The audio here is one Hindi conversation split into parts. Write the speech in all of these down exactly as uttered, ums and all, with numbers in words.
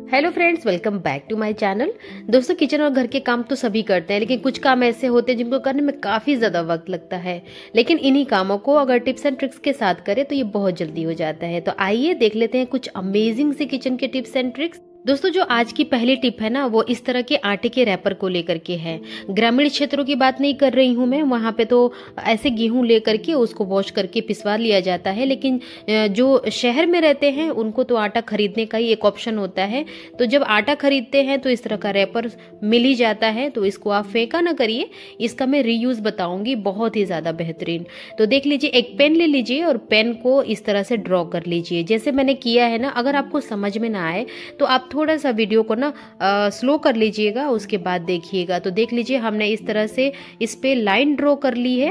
Hello friends, welcome back to my channel. दोस्तों, किचन और घर के काम तो सभी करते हैं, लेकिन कुछ काम ऐसे होते हैं जिनको करने में काफ़ी ज़्यादा वक्त लगता है। लेकिन इन्हीं कामों को अगर टिप्स एंड ट्रिक्स के साथ करें तो ये बहुत जल्दी हो जाता है। तो आइए देख लेते हैं कुछ अमेजिंग से किचन के टिप्स एंड ट्रिक्स। दोस्तों, जो आज की पहली टिप है ना, वो इस तरह के आटे के रैपर को लेकर के है। ग्रामीण क्षेत्रों की बात नहीं कर रही हूँ मैं, वहाँ पे तो ऐसे गेहूं लेकर के उसको वॉश करके पिसवा लिया जाता है। लेकिन जो शहर में रहते हैं उनको तो आटा खरीदने का ही एक ऑप्शन होता है। तो जब आटा खरीदते हैं तो इस तरह का रैपर मिल ही जाता है, तो इसको आप फेंका ना करिए, इसका मैं रीयूज बताऊंगी, बहुत ही ज्यादा बेहतरीन। तो देख लीजिए, एक पेन ले लीजिए और पेन को इस तरह से ड्रॉ कर लीजिए जैसे मैंने किया है ना। अगर आपको समझ में ना आए तो आप थोड़ा सा वीडियो को ना स्लो कर लीजिएगा, उसके बाद देखिएगा। तो देख लीजिए, हमने इस तरह से इस पे लाइन ड्रॉ कर ली है।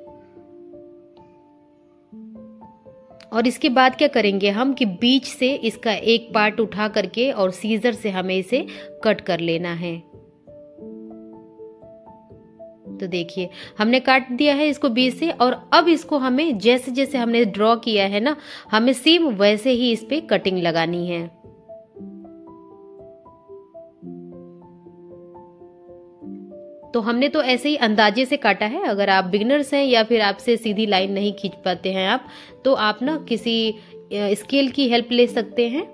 और इसके बाद क्या करेंगे हम कि बीच से इसका एक पार्ट उठा करके और सीजर से हमें इसे कट कर लेना है। तो देखिए, हमने काट दिया है इसको बीच से, और अब इसको हमें जैसे जैसे हमने ड्रॉ किया है ना, हमें सेम वैसे ही इस पे कटिंग लगानी है। तो हमने तो ऐसे ही अंदाजे से काटा है। अगर आप बिगिनर्स हैं या फिर आपसे सीधी लाइन नहीं खींच पाते हैं आप, तो आप ना किसी स्केल की हेल्प ले सकते हैं।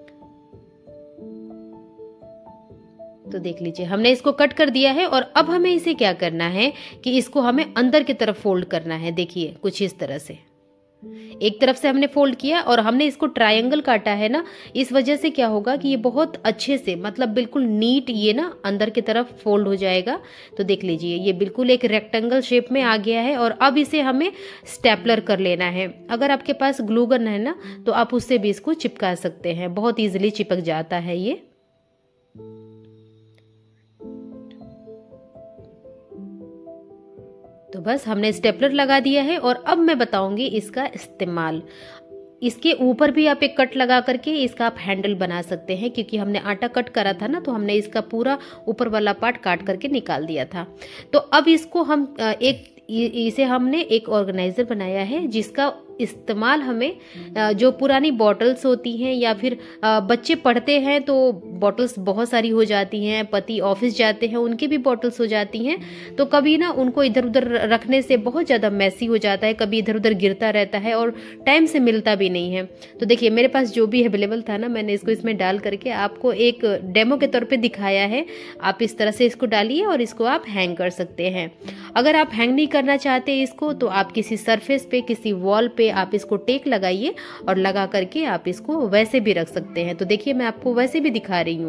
तो देख लीजिए, हमने इसको कट कर दिया है और अब हमें इसे क्या करना है कि इसको हमें अंदर की तरफ फोल्ड करना है। देखिए, कुछ इस तरह से एक तरफ से हमने फोल्ड किया और हमने इसको ट्रायंगल काटा है ना, इस वजह से क्या होगा कि ये बहुत अच्छे से, मतलब बिल्कुल नीट ये ना अंदर की तरफ फोल्ड हो जाएगा। तो देख लीजिए, ये बिल्कुल एक रेक्टेंगल शेप में आ गया है। और अब इसे हमें स्टेपलर कर लेना है। अगर आपके पास ग्लू गन है ना, तो आप उससे भी इसको चिपका सकते हैं, बहुत ईजिली चिपक जाता है ये। तो बस हमने स्टेपलर लगा दिया है और अब मैं बताऊंगी इसका इस्तेमाल। इसके ऊपर भी आप एक कट लगा करके इसका आप हैंडल बना सकते हैं, क्योंकि हमने आटा कट करा था ना, तो हमने इसका पूरा ऊपर वाला पार्ट काट करके निकाल दिया था। तो अब इसको हम एक इसे हमने एक ऑर्गेनाइजर बनाया है, जिसका इस्तेमाल हमें जो पुरानी बॉटल्स होती हैं या फिर बच्चे पढ़ते हैं तो बॉटल्स बहुत सारी हो जाती हैं, पति ऑफिस जाते हैं उनके भी बॉटल्स हो जाती हैं, तो कभी ना उनको इधर उधर रखने से बहुत ज़्यादा मैसी हो जाता है, कभी इधर उधर गिरता रहता है और टाइम से मिलता भी नहीं है। तो देखिए, मेरे पास जो भी अवेलेबल था ना, मैंने इसको इसमें डाल करके आपको एक डेमो के तौर पर दिखाया है। आप इस तरह से इसको डालिए और इसको आप हैंग कर सकते हैं। अगर आप हैंग नहीं करना चाहते इसको, तो आप किसी सरफेस पे, किसी वॉल पे आप इसको टेक लगाइए और लगा करके आप इसको वैसे भी रख सकते हैं। तो देखिए, मैं आपको वैसे भी दिखा रही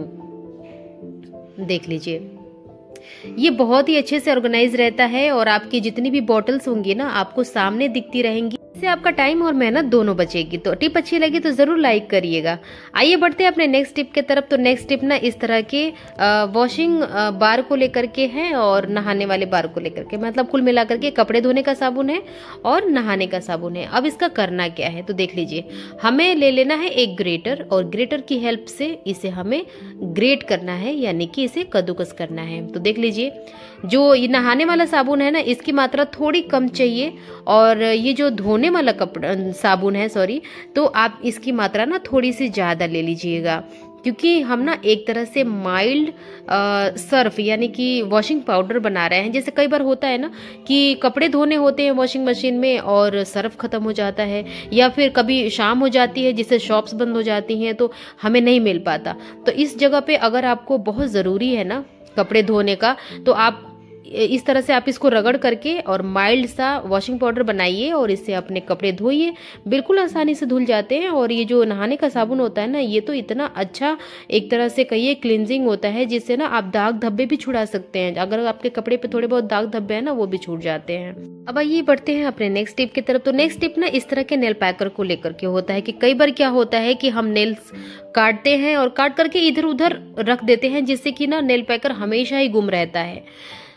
हूँ, देख लीजिए, ये बहुत ही अच्छे से ऑर्गेनाइज रहता है और आपकी जितनी भी बॉटल्स होंगी ना, आपको सामने दिखती रहेंगी। इससे आपका टाइम और मेहनत दोनों बचेगी। तो टिप अच्छी लगी तो जरूर लाइक करिएगा। आइए बढ़ते हैं अपने नेक्स्ट टिप के तरफ। तो नेक्स्ट टिप ना इस तरह के वॉशिंग बार को लेकर के है और नहाने वाले बार को लेकर के, मतलब कुल मिलाकर के कपड़े धोने का साबुन है और नहाने का साबुन है। अब इसका करना क्या है, तो देख लीजिए, हमें ले लेना है एक ग्रेटर, और ग्रेटर की हेल्प से इसे हमें ग्रेट करना है, यानी कि इसे कद्दूकस करना है। तो देख लीजिए, जो ये नहाने वाला साबुन है ना, इसकी मात्रा थोड़ी कम चाहिए, और ये जो धोने वाला कपड़ा साबुन है, सॉरी, तो आप इसकी मात्रा ना थोड़ी सी ज्यादा ले लीजिएगा, क्योंकि हम ना एक तरह से माइल्ड सर्फ यानी कि वॉशिंग पाउडर बना रहे हैं। जैसे कई बार होता है ना कि कपड़े धोने होते हैं वॉशिंग मशीन में और सर्फ खत्म हो जाता है, या फिर कभी शाम हो जाती है जिससे शॉप्स बंद हो जाती हैं, तो हमें नहीं मिल पाता। तो इस जगह पे अगर आपको बहुत ज़रूरी है ना कपड़े धोने का, तो आप इस तरह से आप इसको रगड़ करके और माइल्ड सा वॉशिंग पाउडर बनाइए और इससे अपने कपड़े धोइए, बिल्कुल आसानी से धुल जाते हैं। और ये जो नहाने का साबुन होता है ना, ये तो इतना अच्छा एक तरह से कहिए क्लींजिंग होता है, जिससे ना आप दाग धब्बे भी छुड़ा सकते हैं। अगर आपके कपड़े पे थोड़े बहुत दाग धब्बे हैं ना, वो भी छूट जाते हैं। अब आइए बढ़ते हैं अपने नेक्स्ट टिप की तरफ। तो नेक्स्ट टिप ना इस तरह के नेल पैकर को लेकर के होता है कि कई बार क्या होता है कि हम नेल्स काटते हैं और काट करके इधर उधर रख देते हैं, जिससे कि ना नेल पैकर हमेशा ही गुम रहता है।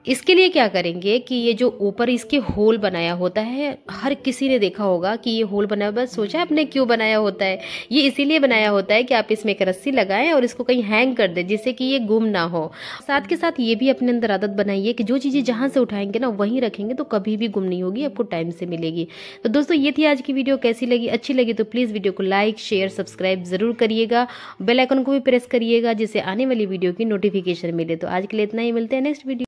इसके लिए क्या करेंगे कि ये जो ऊपर इसके होल बनाया होता है, हर किसी ने देखा होगा कि ये होल बनाया हुआ, सोचा आपने क्यों बनाया होता है? ये इसीलिए बनाया होता है कि आप इसमें एक रस्सी लगाएं और इसको कहीं हैंग कर दें जिससे कि ये गुम ना हो। साथ के साथ ये भी अपने अंदर आदत बनाइए कि जो चीज़ें जहाँ से उठाएंगे ना वहीं रखेंगे तो कभी भी गुम नहीं होगी, आपको टाइम से मिलेगी। तो दोस्तों ये थी आज की वीडियो। कैसी लगी? अच्छी लगी तो प्लीज़ वीडियो को लाइक शेयर सब्सक्राइब जरूर करिएगा, बेल आइकन को भी प्रेस करिएगा जिससे आने वाली वीडियो की नोटिफिकेशन मिले। तो आज के लिए इतना ही, मिलते हैं नेक्स्ट वीडियो।